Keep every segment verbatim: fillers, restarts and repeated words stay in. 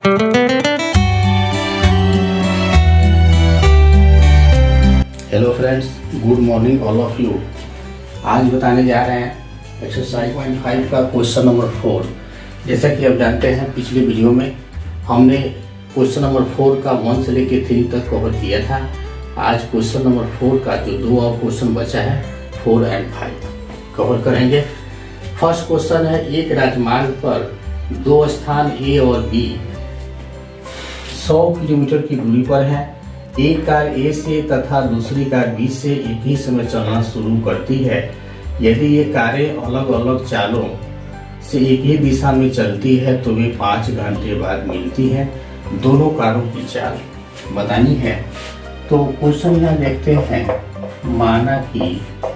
Hello friends, good morning all of you. आज बताने जा रहे हैं एक्सरसाइज पॉइंट फाइव का क्वेश्चन नंबर फोर। जैसा कि आप जानते हैं, पिछले वीडियो में हमने क्वेश्चन नंबर फोर का वन से लेकर थ्री तक कवर किया था। आज क्वेश्चन नंबर फोर का जो दो और क्वेश्चन बचा है, फोर एंड फाइव कवर करेंगे। फर्स्ट क्वेश्चन है, एक राजमार्ग पर दो स्थान ए और बी सौ किलोमीटर की दूरी पर है। एक कार ए से तथा दूसरी कार बी से एक ही समय चलना शुरू करती है। यदि ये कारें अलग अलग चालों से एक ही दिशा में चलती है तो वे पाँच घंटे बाद मिलती हैं। दोनों कारों की चाल बतानी है। तो क्वेश्चन यहाँ देखते हैं, माना कि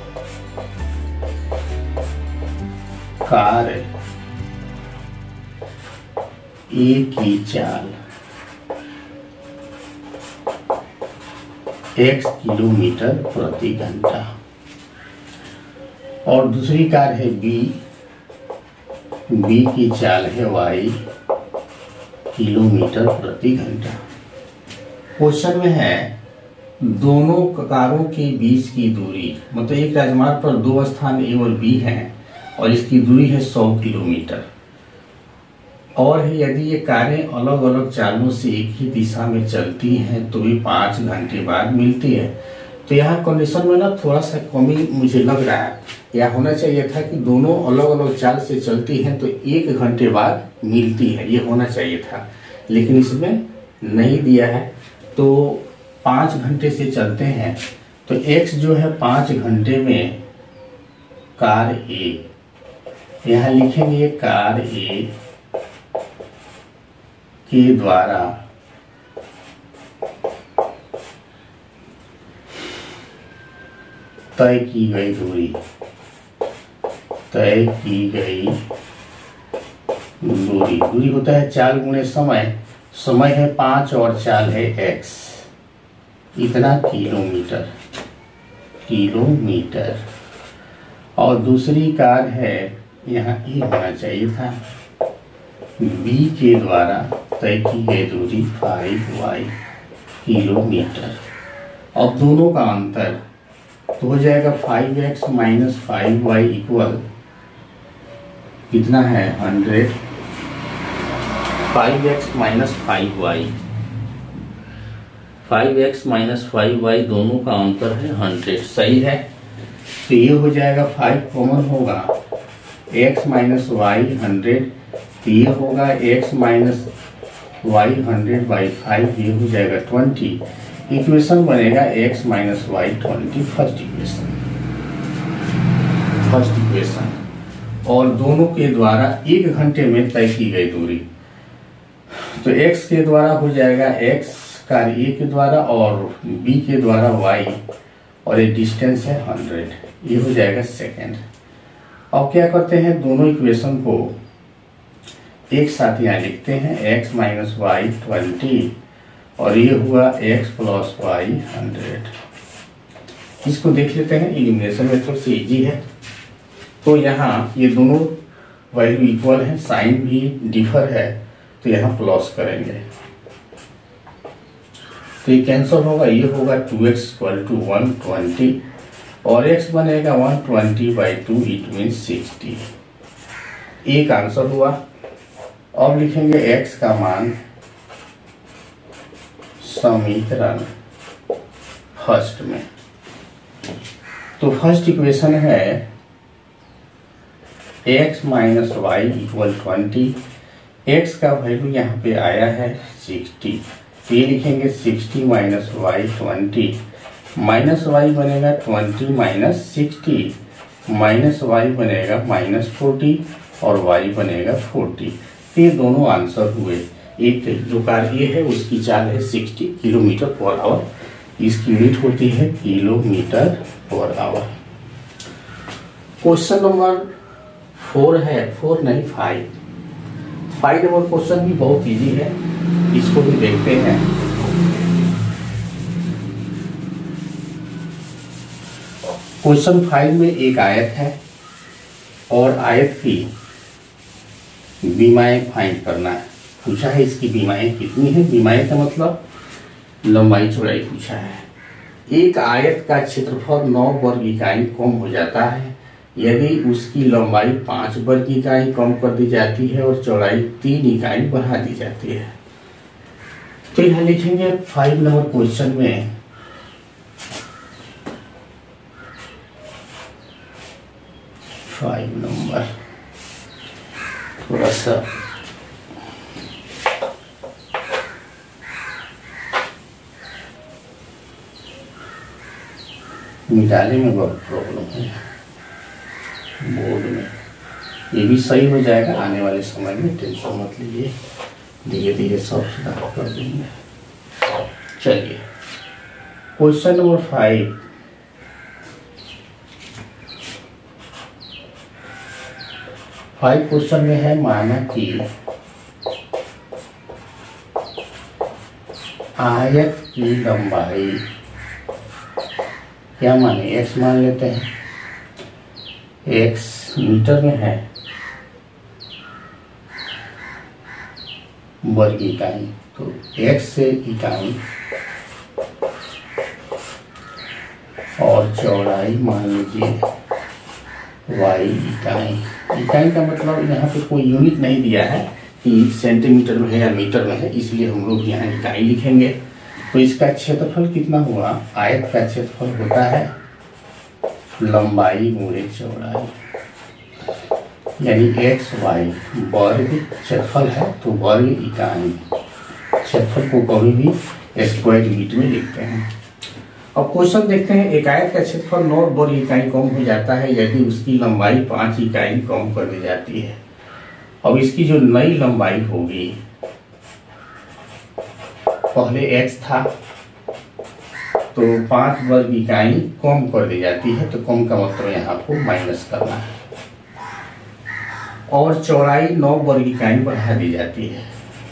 कार ए की चाल x किलोमीटर प्रति घंटा और दूसरी कार है b b की चाल है y किलोमीटर प्रति घंटा। क्वेश्चन में है दोनों कारों के बीच की दूरी, मतलब एक राजमार्ग पर दो स्थान a और b हैं और इसकी दूरी है सौ किलोमीटर। और यदि ये कारें अलग अलग चालों से एक ही दिशा में चलती हैं तो वे पाँच घंटे बाद मिलती है। तो यहाँ कंडीशन में ना थोड़ा सा कमी मुझे लग रहा है। यह होना चाहिए था कि दोनों अलग अलग चाल से चलती हैं तो एक घंटे बाद मिलती है, ये होना चाहिए था, लेकिन इसमें नहीं दिया है। तो पाँच घंटे से चलते हैं तो x जो है पाँच घंटे में कार ए, यहाँ लिखेंगे कार ए के द्वारा तय की गई दूरी तय की गई दूरी दूरी होता है चाल गुणे समय। समय है पाँच और चाल है एक्स, इतना किलोमीटर किलोमीटर और दूसरी कार है, यहाँ ई होना चाहिए था, b के द्वारा तय की गई दूरी फाइव वाई किलोमीटर। अब दोनों का अंतर तो हो जाएगा five X minus five Y equal कितना है hundred. Five X minus five Y five X minus five Y दोनों का अंतर है हंड्रेड, सही है। तो ये हो जाएगा फाइव कॉमन होगा, x माइनस वाई हंड्रेड, तो ये होगा x minus Y hundred by five, ये हो जाएगा ट्वेंटी। इक्वेशन बनेगा x minus Y twenty, first equation first equation और दोनों के द्वारा एक घंटे में तय की गई दूरी। तो x के द्वारा हो जाएगा x कार a के द्वारा और b के द्वारा y और ये डिस्टेंस है हंड्रेड, ये हो जाएगा सेकेंड। अब क्या करते हैं, दोनों इक्वेशन को एक साथ यहाँ लिखते हैं, x माइनस वाई ट्वेंटी और ये हुआ x प्लस वाई हंड्रेड। इसको देख लेते हैं, एलिमिनेशन मेथड से इजी है। तो यहाँ ये दोनों वैल्यू इक्वल है, साइन भी डिफर है, तो यहाँ प्लस करेंगे तो ये कैंसिल होगा, ये होगा two X equal to one twenty और x बनेगा one twenty by two, it mean sixty. एक आंसर हुआ। अब लिखेंगे x का मान समीकरण फर्स्ट में। तो फर्स्ट इक्वेशन है x minus Y equal twenty. X का वैल्यू यहाँ पे आया है सिक्सटी, ये लिखेंगे sixty minus Y twenty, minus Y बनेगा twenty minus sixty, minus Y बनेगा माइनस फोर्टी और वाई बनेगा फोर्टी। ये दोनों आंसर हुए। एक जो कार ए है उसकी चाल है सिक्सटी किलोमीटर पर आवर, इसकी यूनिट होती है kilometre per hour. Question number four है, फोर नहीं फाइव फाइव नंबर क्वेश्चन भी बहुत इजी है, इसको भी देखते हैं। क्वेश्चन फाइव में एक आयत है और आयत की विमाएं फाइंड करना है। पूछा है इसकी बीमाएं कितनी है। बीमाएं का मतलब लंबाई चौड़ाई पूछा है। एक आयत का क्षेत्रफल नौ वर्ग इकाई कम हो जाता है यदि उसकी लंबाई पाँच वर्ग इकाई कम कर दी जाती है और चौड़ाई तीन इकाई बढ़ा दी जाती है। तो यहाँ लिखेंगे फाइव नंबर क्वेश्चन में फाइव नंबर थोड़ा सा मिटाने में बहुत प्रॉब्लम है बोर्ड में। ये भी सही हो जाएगा आने वाले समय में, टेंशन मत लीजिए, धीरे धीरे सब सुधार कर देंगे। चलिए question number five, five question में है माना कि आयत की लंबाई, क्या माने एक्स मान लेते हैं, एक्स मीटर में है, वर्ग इकाई, तो एक्स से इकाई और चौड़ाई मान लीजिए वाई इकाई। इकाई का मतलब यहाँ पे कोई यूनिट नहीं दिया है कि सेंटीमीटर में है या मीटर में है, इसलिए हम लोग यहाँ इकाई लिखेंगे। तो इसका क्षेत्रफल कितना हुआ, आयत का क्षेत्रफल होता है लंबाई गुणे चौड़ाई, यानी एक्स वाई वर्ग क्षेत्रफल है तो वर्ग इकाई। क्षेत्रफल को कभी भी स्क्वायर यूनिट में लिखते हैं। अब क्वेश्चन देखते हैं, एक आयत का क्षेत्रफल नौ वर्ग इकाई कम हो जाता है यदि उसकी लंबाई पाँच इकाई कम कर दी जाती है। अब इसकी जो नई लंबाई होगी, पहले एक्स था तो पाँच वर्ग इकाई कम कर दी जाती है, तो कम का मतलब यहाँ को माइनस करना है, और चौड़ाई नौ वर्ग इकाई बढ़ा दी जाती है।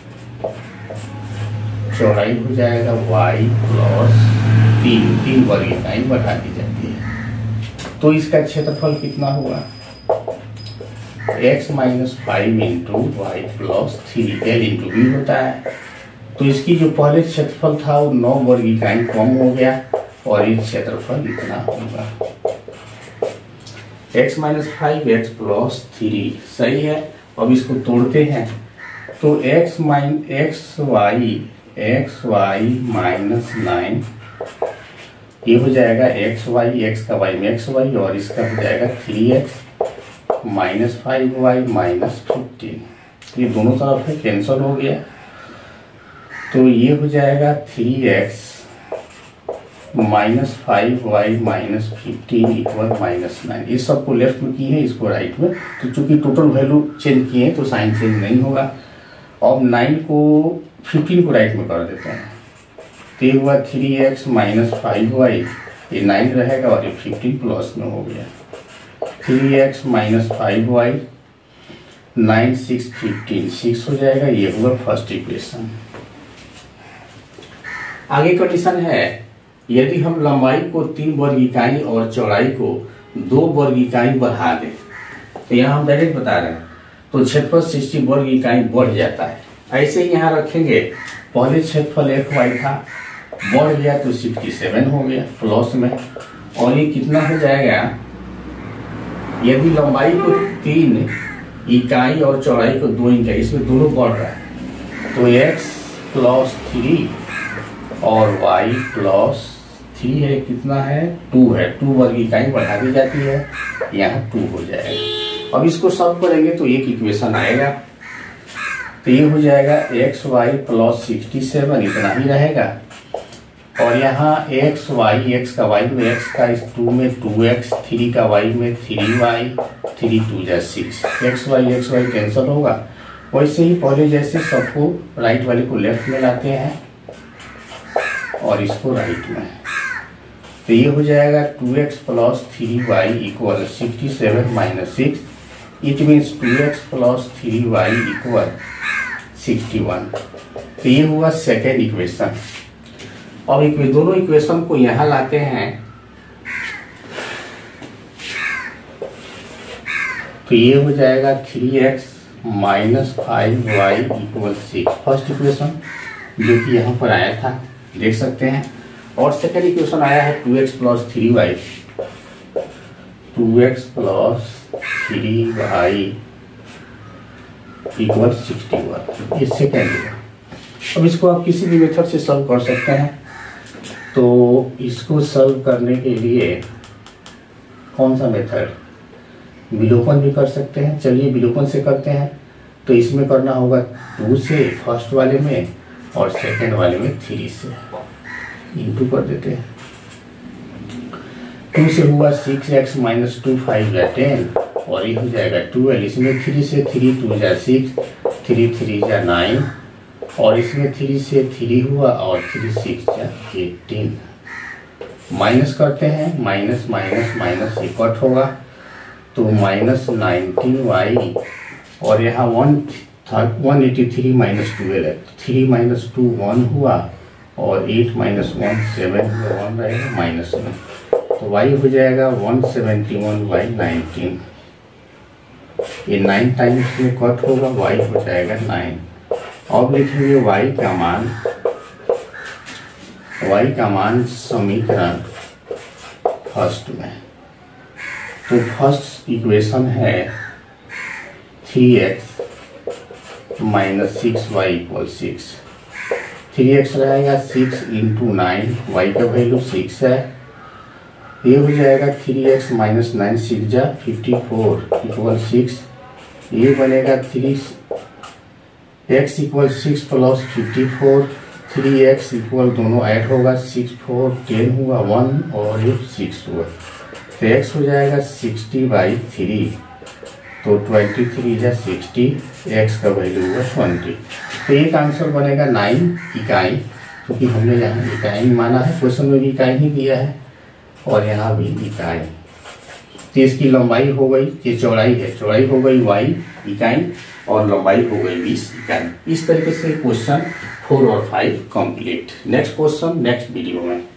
चौड़ाई हो जाएगा वाई प्लस तीन, तीन वर्ग इकाई बढ़ा दी जाती है। तो इसका क्षेत्रफल कितना हुआ, x minus five into Y plus three, L into B होता है। तो इसकी जो पहले क्षेत्रफल था वो नौ वर्ग इकाई कम हो गया और ये क्षेत्रफल इतना होगा, x minus five X plus three, सही है। अब इसको तोड़ते हैं तो x minus X Y x Y minus nine, ये हो जाएगा एक्स वाई, एक्स का वाई में एक्स वाई, और इसका हो जाएगा three x minus five Y minus fifteen. ये दोनों तरफ है कैंसिल हो गया, तो ये हो जाएगा three x minus five Y minus fifteen equal minus nine. ये सबको लेफ्ट में किए हैं, इसको राइट में, तो चूंकि टोटल वैल्यू चेंज किए हैं तो साइन चेंज नहीं होगा। अब नाइन को फिफ्टीन को राइट में कर देते हैं, तो ये हुआ three x minus five y, ये नाइन रहेगा और ये फिफ्टीन प्लस में हो गया, three x minus five y nine six fifteen, six हो जाएगा। ये हुआ फर्स्ट इक्वेशन। आगे कंडीशन है, यदि हम लंबाई को तीन वर्ग इकाई और चौड़ाई को दो वर्ग इकाई बढ़ा दें, तो यहाँ हम डायरेक्ट बता रहे हैं, तो क्षेत्रफल सिक्सटी वर्ग इकाई बढ़ जाता है। ऐसे ही यहाँ रखेंगे, पहले क्षेत्रफल एक वाई था, बढ़ गया तो सिक्सटी सेवन हो गया प्लस में, और ये कितना हो जाएगा, यदि लंबाई को तीन इकाई और चौड़ाई को दो इकाई, इसमें दोनों बढ़ रहा है, तो x प्लस थ्री और y प्लस थ्री है, कितना है, टू है, टू वर्ग इकाई बढ़ा दी जाती है, यहाँ टू हो जाएगा। अब इसको सब करेंगे तो एक इक्वेशन आएगा, तो ये हो जाएगा x y plus sixty seven, इतना ही रहेगा, और यहाँ एक्स वाई, एक्स का वाई में एक्स का, इस टू में टू एक्स, थ्री का वाई में थ्री वाई, थ्री टू जा six, x Y x y cancel होगा। वैसे ही पहले जैसे सबको राइट वाले को लेफ्ट में लाते हैं और इसको राइट में, तो ये हो जाएगा two x plus three y equal sixty seven minus six, it means two x plus three y equal sixty one. तो ये हुआ सेकेंड इक्वेशन। अब एक दोनों इक्वेशन को यहां लाते हैं, तो ये हो जाएगा three x minus five Y equal six, first equation जो कि यहाँ पर आया था देख सकते हैं। और सेकेंड इक्वेशन आया है two x plus three y, two x plus three y equal sixty one, ये सेकेंड है। अब इसको आप किसी भी मेथड से सॉल्व कर सकते हैं। तो इसको सॉल्व करने के लिए कौन सा मेथड, विलोपन भी कर सकते हैं। चलिए विलोपन से करते हैं। तो इसमें करना होगा टू से फर्स्ट वाले में और सेकेंड वाले में थ्री से, इंटू कर देते हैं। टू से हुआ six x minus two five या टेन और ये हो जाएगा ट्वेल्व। इसमें थ्री से थ्री टू जा सिक्स, थ्री थ्री जा नाइन और इसमें थ्री से थ्री हुआ और थ्री सिक्स जा एटीन। माइनस करते हैं, माइनस माइनस माइनस ये कट होगा तो माइनस नाइनटीन वाई और यहाँ one one eighty three minus twelve है, थ्री माइनस टू वन हुआ और एट माइनस वन सेवन हुआ, वन रहेगा माइनस वन तो वाई हो जाएगा one seventy one by nineteen. ये नाइन टाइम्स में कट होगा, वाई हो जाएगा नाइन। अब लिखेंगे वाई का मान, वाई का मान समीकरण फर्स्ट में। तो फर्स्ट इक्वेशन है three x minus six y equal six. Three x रहेगा सिक्स इंटू नाइन, वाई का वैल्यू सिक्स है। ये हो जाएगा three x minus nine six जा फिफ्टी फोर इक्वल सिक्स। ये बनेगा three x equal six plus fifty four, three x equal दोनों ऐड होगा, सिक्स फोर टेन हुआ वन और ये सिक्स हुआ तो एक्स हो जाएगा सिक्सटी बाई थ्री तो ट्वेंटी थ्री या सिक्सटी, एक्स का वैल्यू हुआ ट्वेंटी। तो एक आंसर बनेगा नाइन इकाई, क्योंकि हमने यहाँ इकाई माना है, क्वेश्चन में भी इकाई ही दिया है और यहाँ भी इकाई। तो इसकी लंबाई हो गई, ये चौड़ाई है, चौड़ाई हो गई वाई इकाई और लंबाई हो गई बीस इकाई। इस तरीके से क्वेश्चन फोर और five complete. Next question next video में।